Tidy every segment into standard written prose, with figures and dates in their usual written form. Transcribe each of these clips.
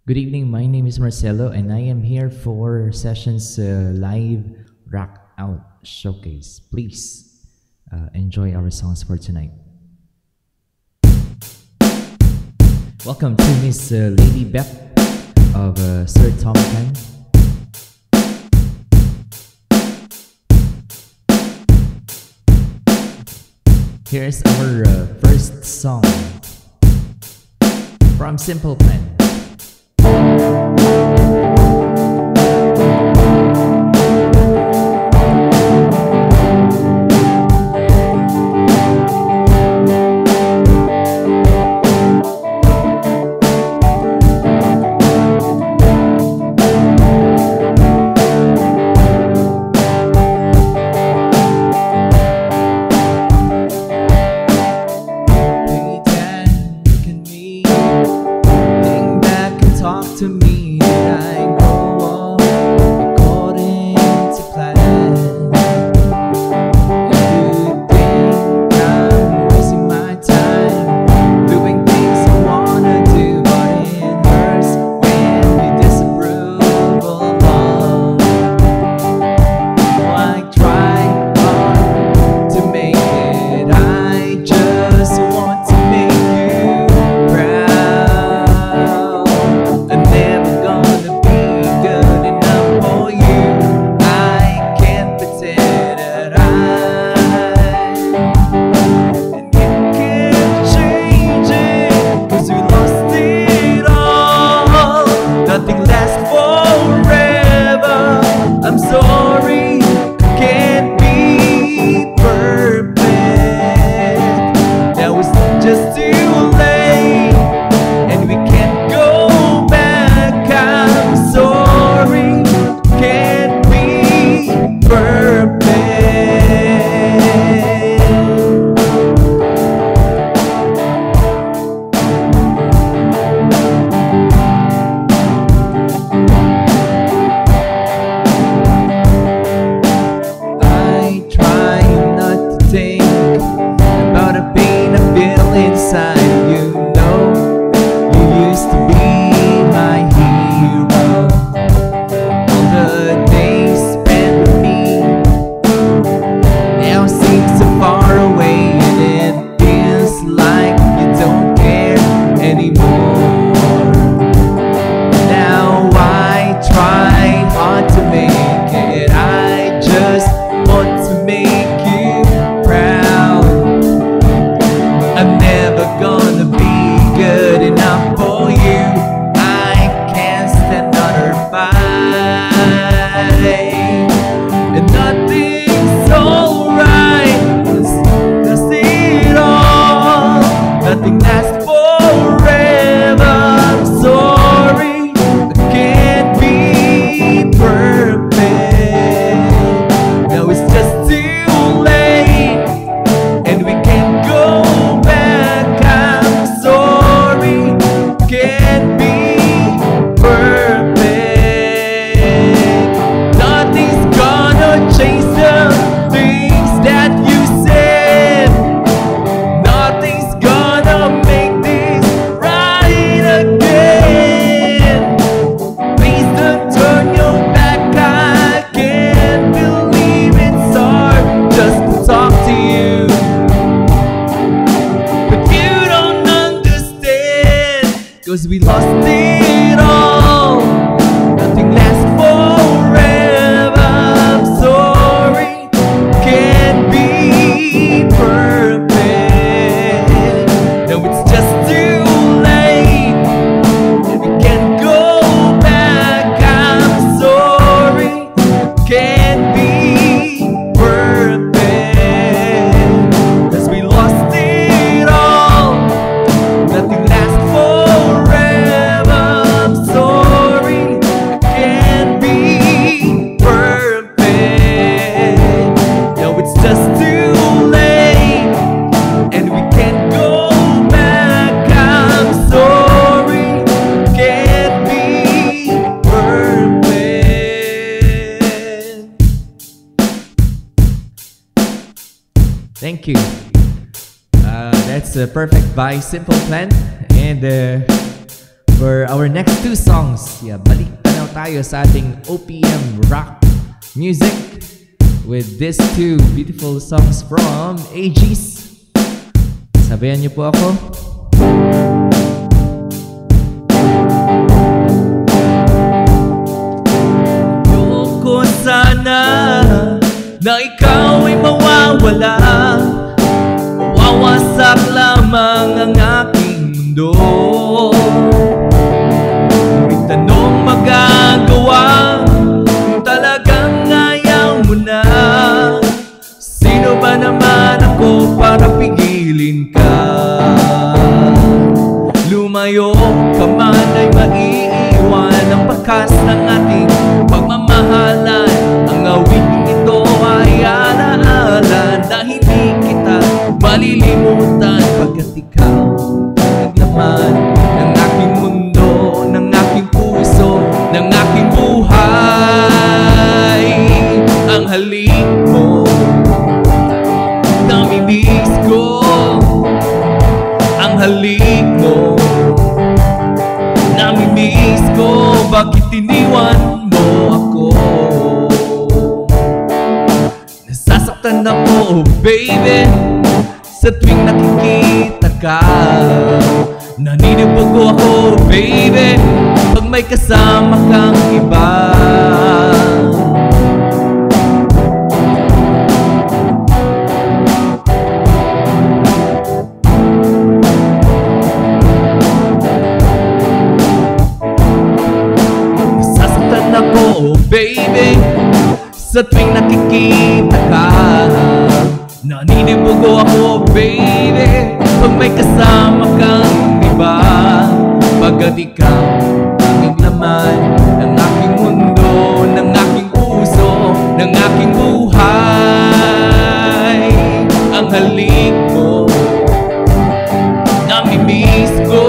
Good evening, my name is Marcelo and I am here for Sessions live rock out showcase. Please enjoy our songs for tonight. Welcome to Miss Lady Beth of Sir Tom Pan. Here's our first song from Simple Plan. To me, I go on according to plan. You think I'm wasting my time doing things I wanna do, but it hurts when you disapprove of love. I try hard to make it, I just want to make you proud. I'm never gonna be good enough for you. I can't pretend that and you can't change it, 'cause we lost it all. Nothing lasts forever. I'm sorry, can't be perfect. Now it's just too late, and we can't go back. I'm sorry, can't be perfect. I try not to think about the pain I feel inside. You know, you used to be my hero. All the days spent with me now seem so far away, and it feels like you don't care anymore. Now I try hard to make it, I just want to make you proud. I'm never gonna be good enough for you. I can't stand another fight, and nothing's alright. Cause it all, nothing lasts forever. I'm sorry, I can't be perfect. Now it's just too late, and we can't go back. I'm sorry, can't be perfect. Nothing's gonna change the things that you said. Nothing's gonna make this right again. Please don't turn your back. I can't believe it's hard just to talk to you, but you don't understand, 'cause we lost it all. Nothing lasts forever. I'm sorry, can't be perfect. No, it's just too late, and we can't go back. I'm sorry, can't be perfect, 'cause we lost it all. Nothing lasts forever. I'm sorry, can't be perfect. No, it's just too late, and we can't go back. I'm sorry, can't be perfect. Thank you. That's perfect by Simple Plan. And For our next two songs, balik tanaw tayo sa ating OPM rock music with these two beautiful songs from AGs. Sabayan niyo po ako. Ayoko sana na ikaw ay mawawala, mawawasak lamang ang aking mundo. May tanong magagawa kung talagang ayaw mo na. Sino ba naman ako para pigilin ka? Lumayo ka man ay maiiwan ang bakas ng ating pagmamahalan. Ang awiting ito ay alaala na hindi kita malilimutan, pagkat ikaw ang laman ng aking mundo, ng aking puso, ng aking buhay. Ang halik mo, namimiss ko. Ang halik mo, namimiss ko. Bakit iniwan mo ako? Nasasaktan ako, baby, sa tuwing nakikita ka. Naninibago ako, baby, pag may kasama kang iba. Nasasaktan ako, baby, sa tuwing nakikita ka. Naninibago ako, baby, pag may kasama kang iba. Pagkat ikaw ang laman ng aking mundo, ng aking puso, ng aking buhay. Ang halik mo, namimiss ko.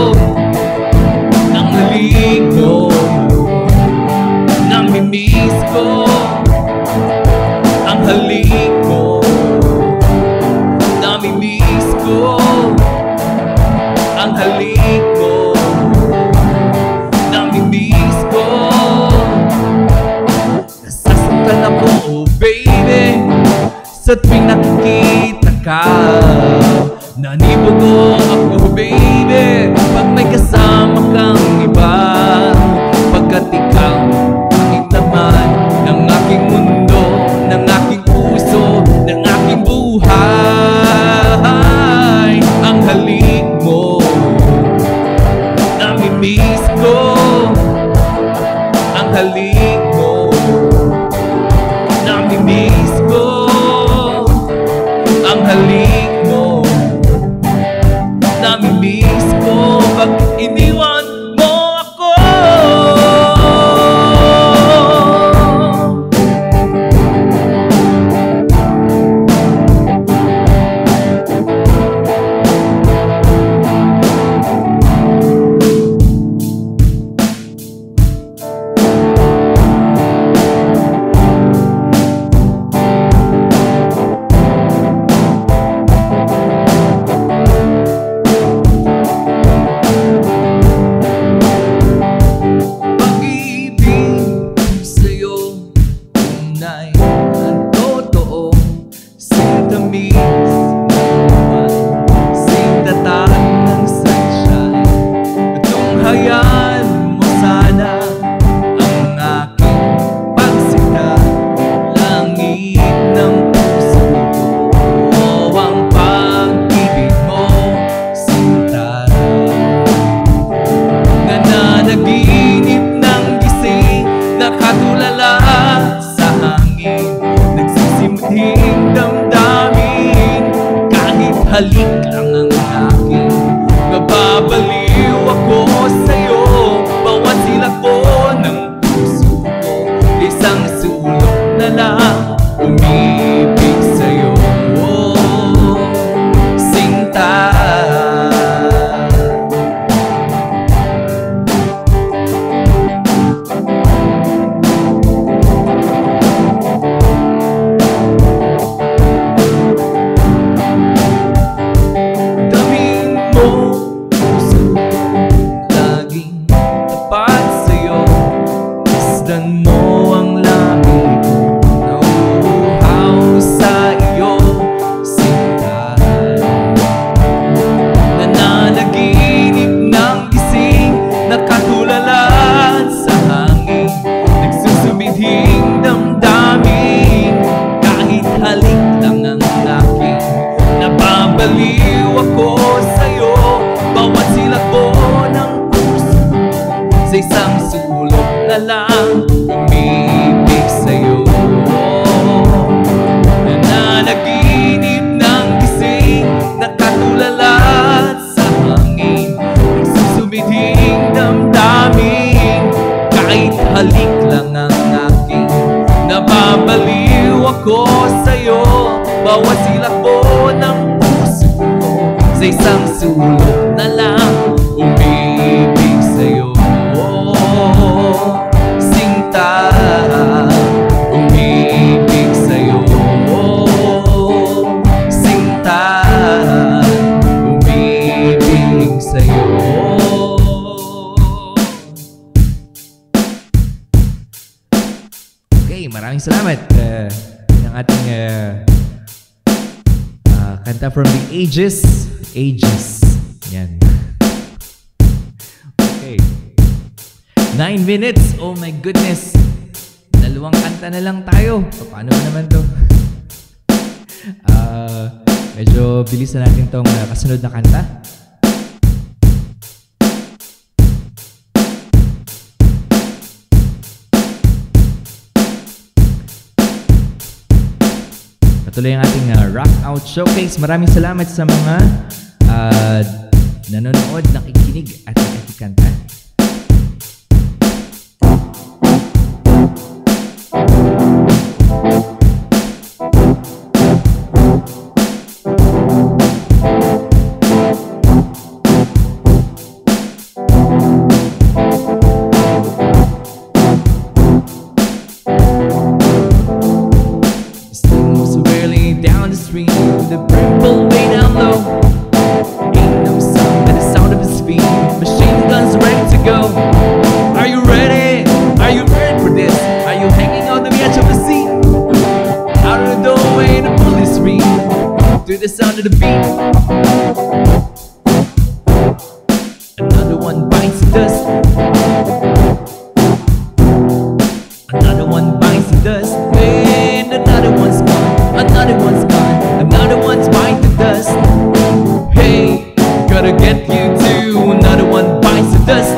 Ang halik mo, namimiss ko. Ang halik mo, namimiss ko. Ang halik mo, namimiss ko. Nasasaktan ako, baby, sa tuwing nakikita ka. Nanibago ako, baby, pag may kasama kang iba. Pagkat ikaw ang laman ng aking mundo, ng aking puso, ng aking buhay. Ang halik mo, namimiss ko. Ang halik mo, namimiss ko. Ang halik mo, namimiss ko. Bakit iniwan mo ako? na lang umibig sa'yo. Nananaginip ng gising, nakatulala sa hangin, susumiding damdamin. Kahit halik lang ang aking nababaliw ako sa'yo. Bawat silak ko ng puso ko sa isang sulok na lang umibig sa'yo. Sinta, umibig sa'yo. Sinta, umibig sa'yo. Okay, maraming salamat. Ang ating kanta from the ages. Yan. Okay. 9 minutes. Oh my goodness. Dalawang kanta na lang tayo. Paano naman to? Medyo bilisan natin tong kasunod na kanta. Patuloy ang ating Rock Out Showcase. Maraming salamat sa mga nanonood, nakikinig at nakikikanta. Down the street, the purple way down low. Ain't no sound but the sound of his feet. Machine guns ready to go. Are you ready? Are you ready for this? Are you hanging on the edge of the seat? Out of the doorway, the bullets ring to the sound of the beat. Another one bites the dust. Another one bites the dust. And another one's gone. Another one's gone, another one's biting the dust. Hey, gotta get you too. Another one bites the dust.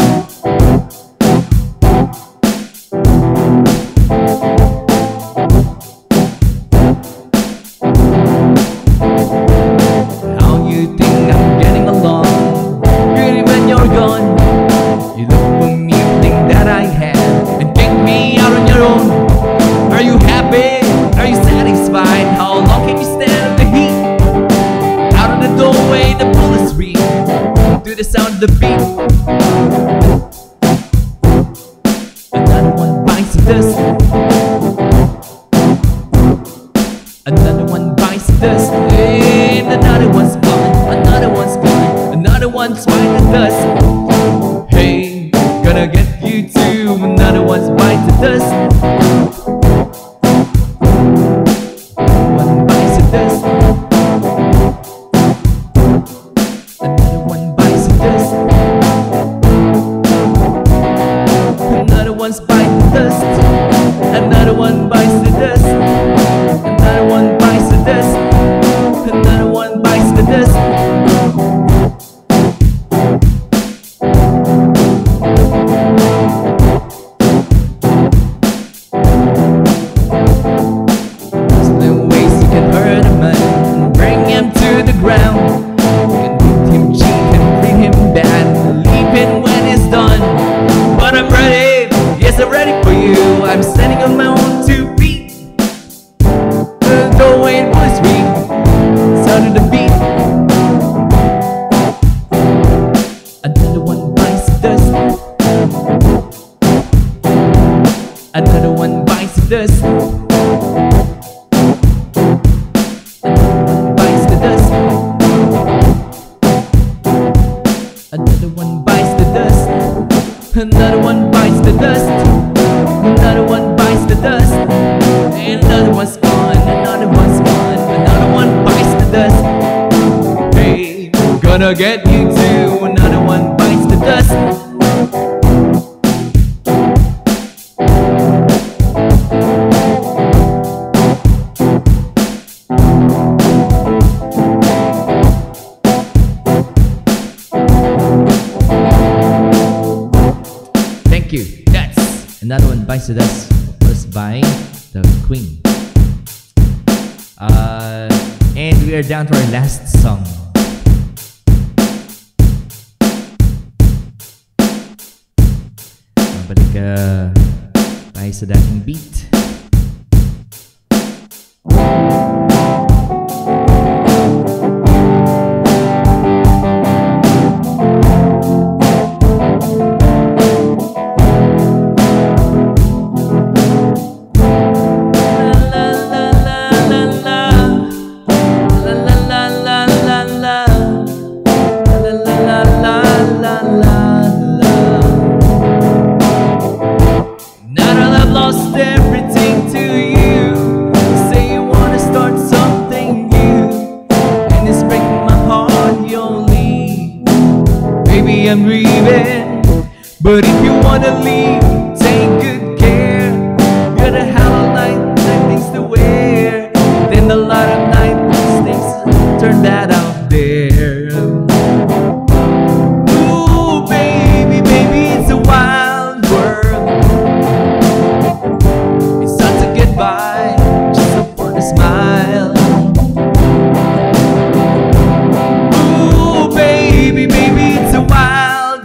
How you think I'm getting along? Really when you're gone, you look for me, think that I have, and kick me out on your own. Are you happy? Are you satisfied? How long can you stand the heat? Out of the doorway, the bullets ring to the sound of the beat. Another one bites the dust. Another one bites the dust. And another one's gone. Another one's gone. Another one's biting the dust. Hey, gonna get you too. Another one's biting the dust. Another one bites the dust. Another one bites the dust. Another one bites the dust. There's no ways you can hurt a man, bring him to the ground. You can beat him cheap and treat him bad, leave him when he's done. But I'm ready. Yes, I'm ready for you. I'm standing on my own 2 feet. The doorway was ring, sound of the beat. Another one bites the dust. Another one bites the dust. Another one bites the dust. Another one bites the dust. Another one bites the dust. Another one bites the dust. And another one's gone. Another one's gone. Another one bites the dust. Hey, gonna get you too. Another one bites the dust. Thank you. That's Another one by Sedas was by the Queen. And we are down to our last song. Balik tayo sa dating beat. I'm grieving, but if you wanna leave, take good care. You're the hell night things to wear. Then a lot of night things turn that out there. Ooh, baby, baby, it's a wild world. It's hard to get by just upon a smile. Ooh, baby, baby, it's a wild.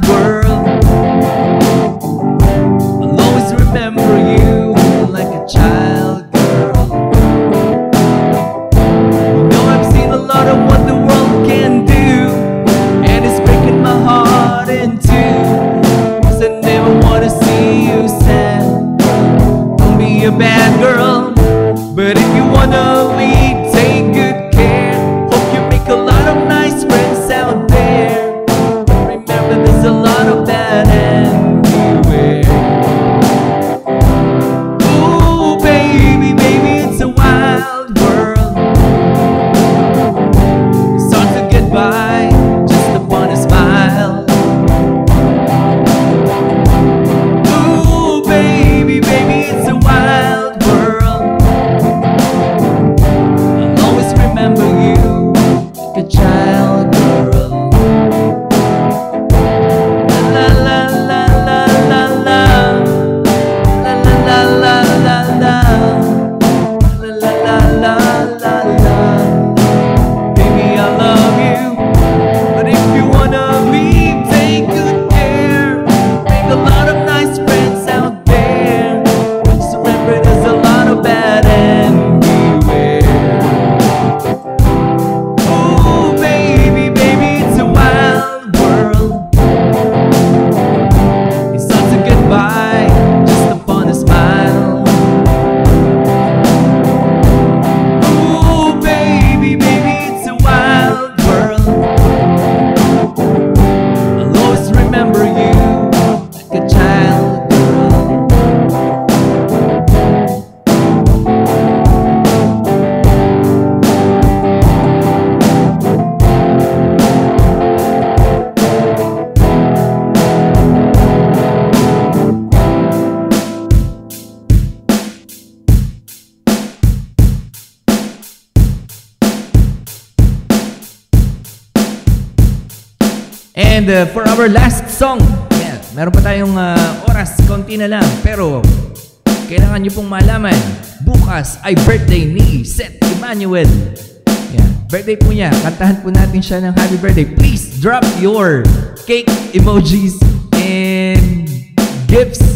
A bad girl, but if you wanna leave, take good care. Hope you make a lot of nice friends out there. Remember, there's a lot of bad everywhere. Ooh, baby, baby, it's a wild world. It's hard to get by just upon a smile. Ooh, baby, baby, it's a wild world. I'll always remember you like a child girl. La la la la la la la la la la la la la la la la la. Baby, I love you, but if you wanna leave, take good care. Make a lot of nice friends out there. Just remember, there's a lot of bad everywhere. Ooh, baby, baby, it's a wild world. It's hard to get by just upon a smile. Ooh, baby, baby, it's a wild world. I'll always remember you like a child girl. And for our last song, yeah, meron pa tayong oras, konti na lang. Pero kailangan nyo pong malaman, bukas ay birthday ni Seth Emmanuel. Yeah, birthday po niya. Kantahan po natin siya ng happy birthday. Please drop your cake emojis and gifts